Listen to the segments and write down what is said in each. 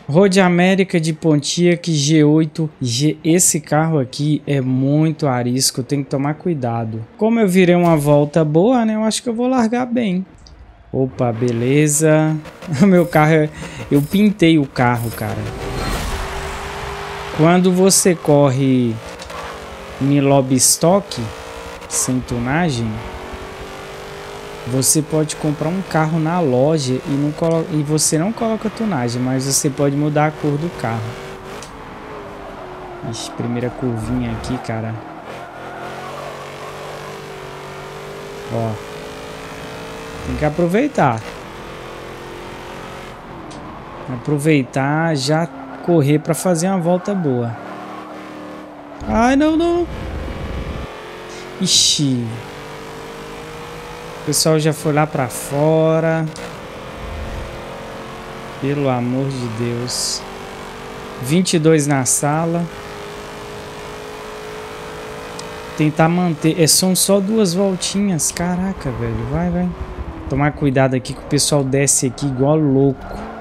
Road América de Pontiac G8. Esse carro aqui é muito arisco, tem que tomar cuidado. Como eu virei uma volta boa, né? Eu acho que eu vou largar bem. Opa, beleza. O meu carro, eu pintei o carro, cara. Quando você corre em lobby stock, sem tunagem, você pode comprar um carro na loja e você não coloca tunagem, mas você pode mudar a cor do carro. Ixi, primeira curvinha aqui, cara. Ó. Tem que aproveitar. Aproveitar, já correr para fazer uma volta boa. Ai, não, não. Ixi. O pessoal já foi lá para fora. Pelo amor de Deus. 22 na sala. Tentar manter. São só 2 voltinhas. Caraca, velho. Vai, vai. Tomar cuidado aqui que o pessoal desce aqui igual louco.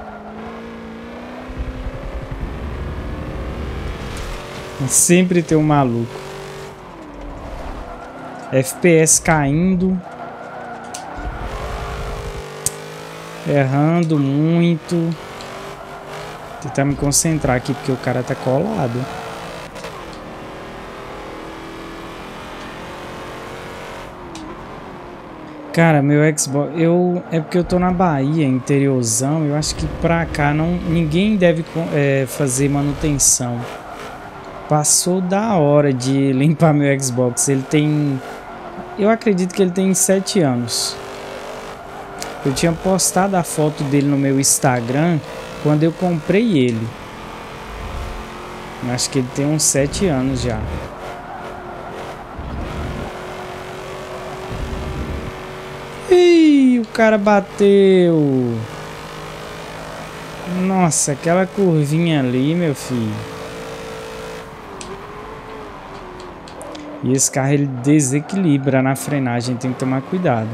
Sempre tem um maluco. FPS caindo. Errando muito. Tentar me concentrar aqui porque o cara tá colado. Cara, meu Xbox, é porque eu tô na Bahia, interiorzão, eu acho que pra cá ninguém deve fazer manutenção. Passou da hora de limpar meu Xbox, ele tem, eu acredito que ele tem 7 anos. Eu tinha postado a foto dele no meu Instagram quando eu comprei ele. Eu acho que ele tem uns 7 anos já. Ih, o cara bateu. Nossa, aquela curvinha ali, meu filho. E esse carro ele desequilibra na frenagem, tem que tomar cuidado.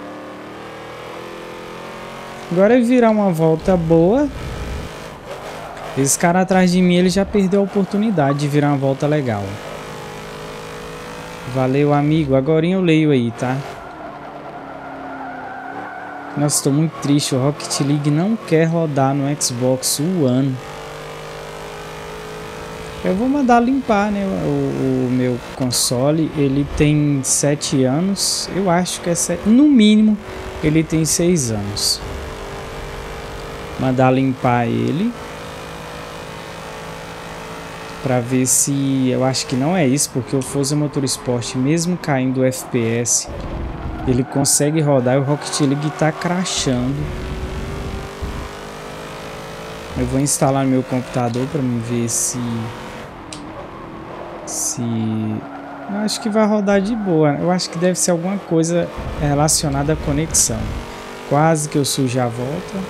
Agora é virar uma volta boa. Esse cara atrás de mim, ele já perdeu a oportunidade de virar uma volta legal. Valeu, amigo. Agora eu leio aí, tá? Nossa, tô muito triste. O Rocket League não quer rodar no Xbox One. Eu vou mandar limpar, né? O meu console. Ele tem 7 anos. Eu acho que é 7. No mínimo, ele tem 6 anos. Mandar limpar ele. Pra ver se... Eu acho que não é isso, porque o Forza Motorsport, mesmo caindo o FPS... Ele consegue rodar e o Rocket League tá crashando. Eu vou instalar no meu computador para me ver se... Eu acho que vai rodar de boa. Eu acho que deve ser alguma coisa relacionada à conexão. Quase que eu sujo a volta.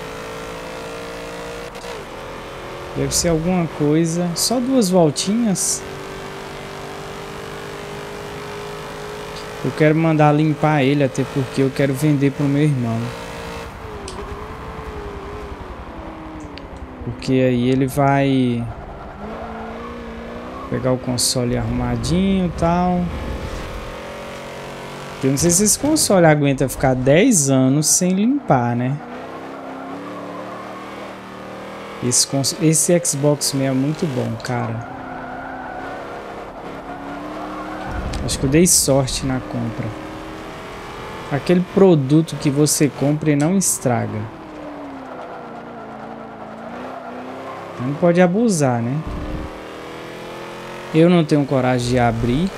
Deve ser alguma coisa. Só 2 voltinhas. Eu quero mandar limpar ele, até porque eu quero vender pro meu irmão. Porque aí ele vai pegar o console arrumadinho e tal. Eu não sei se esse console aguenta ficar 10 anos sem limpar, né? Esse Xbox mesmo é muito bom, cara. Acho que eu dei sorte na compra. Aquele produto que você compra e não estraga. Não pode abusar, né? Eu não tenho coragem de abrir.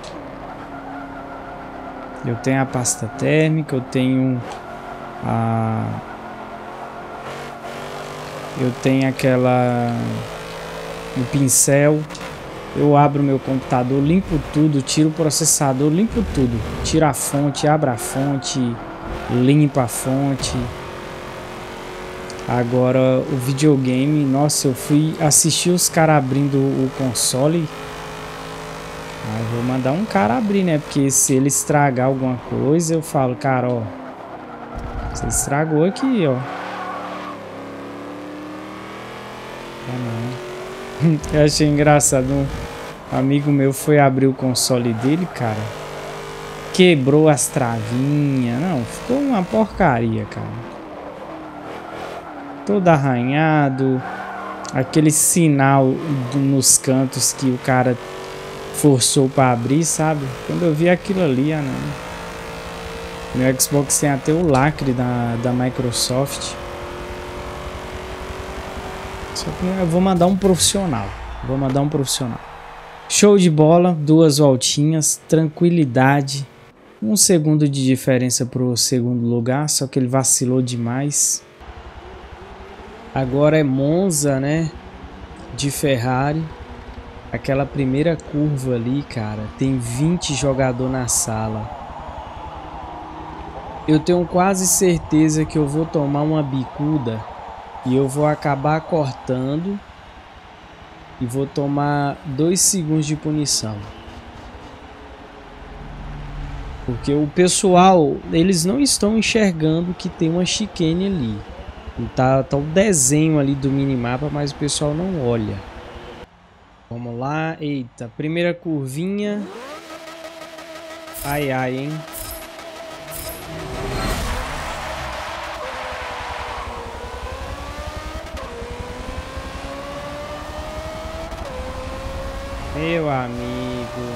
Eu tenho a pasta térmica, eu tenho o pincel. Eu abro meu computador, limpo tudo, tiro o processador, limpo tudo. Tiro a fonte, abro a fonte, limpo a fonte. Agora o videogame, nossa, eu fui assistir os caras abrindo o console. Aí eu vou mandar um cara abrir, né? Porque se ele estragar alguma coisa, eu falo, cara, ó, você estragou aqui, ó. Ah, não. Eu achei engraçado. Um amigo meu foi abrir o console dele, cara. Quebrou as travinhas. Não, ficou uma porcaria, cara. Todo arranhado. Aquele sinal nos cantos que o cara forçou pra abrir, sabe? Quando eu vi aquilo ali, ah não. Meu Xbox tem até o lacre da Microsoft. Só que eu vou mandar um profissional. Show de bola, 2 voltinhas, tranquilidade. 1 segundo de diferença pro segundo lugar, só que ele vacilou demais. Agora é Monza, né? De Ferrari. Aquela primeira curva ali, cara, tem 20 jogadores na sala. Eu tenho quase certeza que eu vou tomar uma bicuda e eu vou acabar cortando e vou tomar 2 segundos de punição. Porque o pessoal, eles não estão enxergando que tem uma chicane ali. Tá o desenho ali do minimapa, mas o pessoal não olha. Vamos lá, eita, primeira curvinha. Ai, ai, hein. Meu amigo.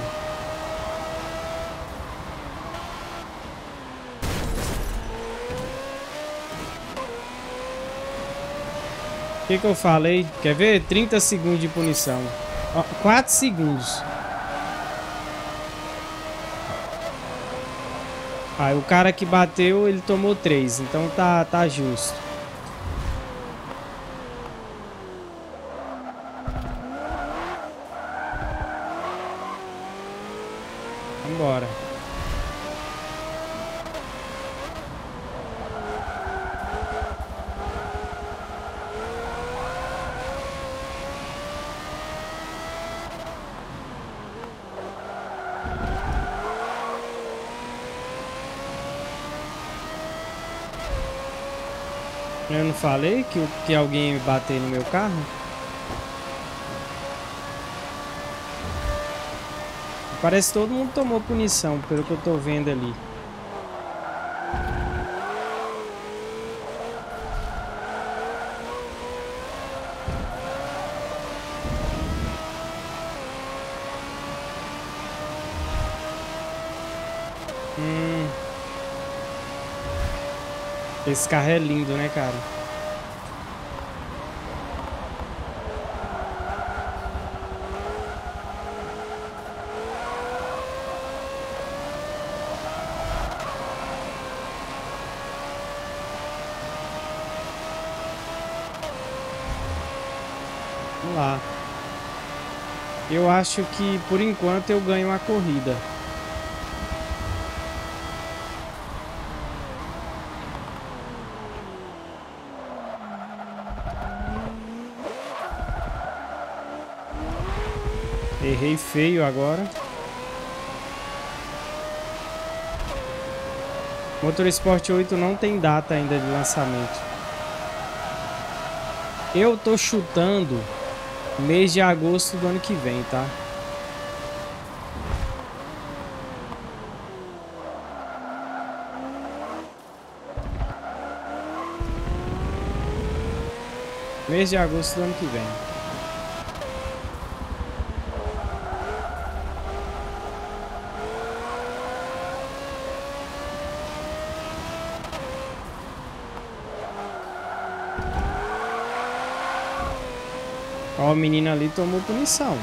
O que eu falei? Quer ver? 30 segundos de punição. 4 segundos. Aí o cara que bateu, ele tomou 3. Então tá justo. Vambora. Eu não falei que alguém bateu no meu carro? Parece que todo mundo tomou punição, pelo que eu tô vendo ali. Esse carro é lindo, né, cara? Vamos lá. Eu acho que, por enquanto, eu ganho a corrida. Errei feio agora. Motorsport 8 não tem data ainda de lançamento. Eu tô chutando mês de agosto do ano que vem, tá? Mês de agosto do ano que vem. Ó, o menino ali tomou punição.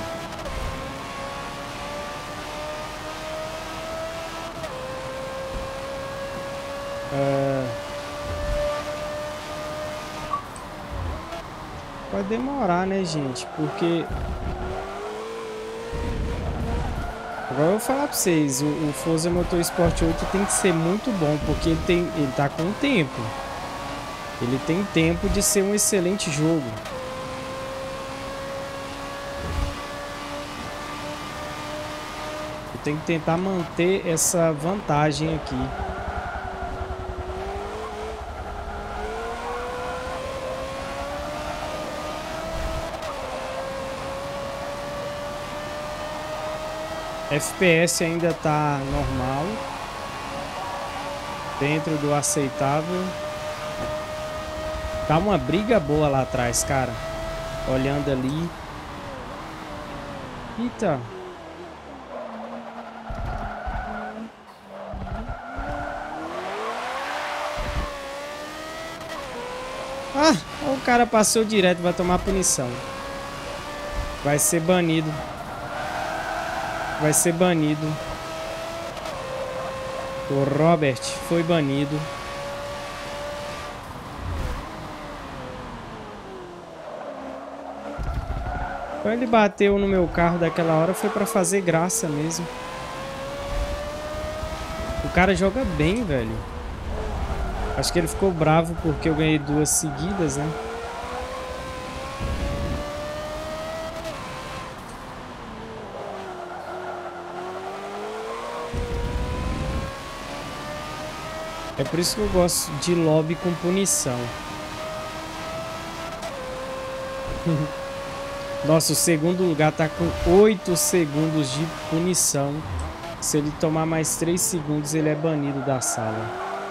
Vai demorar, né, gente? Porque... Agora eu vou falar pra vocês, o Forza Motorsport 8 tem que ser muito bom, porque ele tá com tempo. Ele tem tempo de ser um excelente jogo. Eu tenho que tentar manter essa vantagem aqui. FPS ainda tá normal. Dentro do aceitável. Tá uma briga boa lá atrás, cara. Olhando ali. Eita. Ah, o cara passou direto, vai tomar punição. Vai ser banido. Vai ser banido. O Robert foi banido. Quando ele bateu no meu carro daquela hora foi pra fazer graça mesmo. O cara joga bem, velho. Acho que ele ficou bravo porque eu ganhei 2 seguidas, né? É por isso que eu gosto de lobby com punição. Nossa, o segundo lugar tá com 8 segundos de punição. Se ele tomar mais 3 segundos, ele é banido da sala.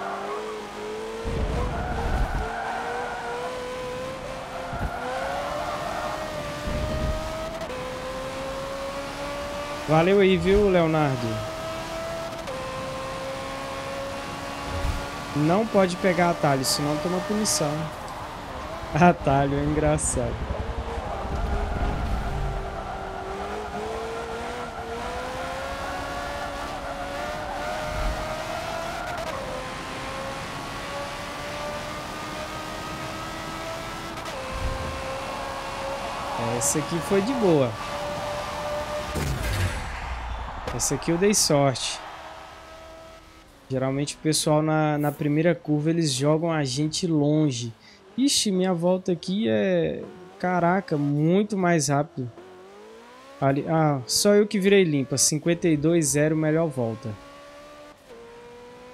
Valeu aí, viu, Leonardo? Não pode pegar atalho, senão toma punição. Atalho é engraçado. Essa aqui foi de boa. Essa aqui eu dei sorte. Geralmente o pessoal na primeira curva eles jogam a gente longe. Ixi, minha volta aqui é... Caraca, muito mais rápido. Ali... Ah, só eu que virei limpa. 52-0, melhor volta.